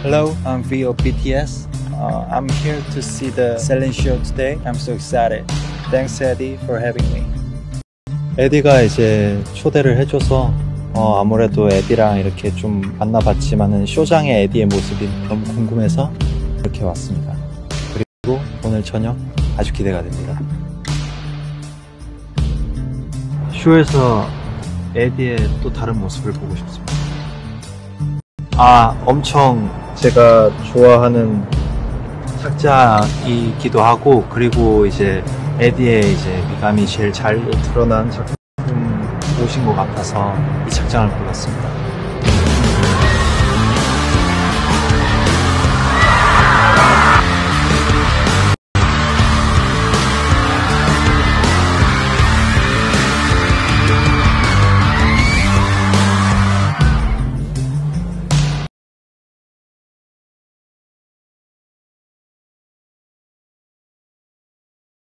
Hello, I'm V of BTS. I'm here to see the Celine show today. I'm so excited. Thanks, Eddie, for having me. 에디가 이제 초대를 해줘서 아무래도 에디랑 이렇게 좀 만나봤지만은 쇼장의 에디의 모습이 너무 궁금해서 이렇게 왔습니다. 그리고 오늘 저녁 아주 기대가 됩니다. 쇼에서 에디의 또 다른 모습을 보고 싶습니다. 엄청 제가 좋아하는 작자이기도 하고, 그리고 이제 에디의 이제 미감이 제일 잘 드러난 작품 옷인 것 같아서 이 착장을 골랐습니다.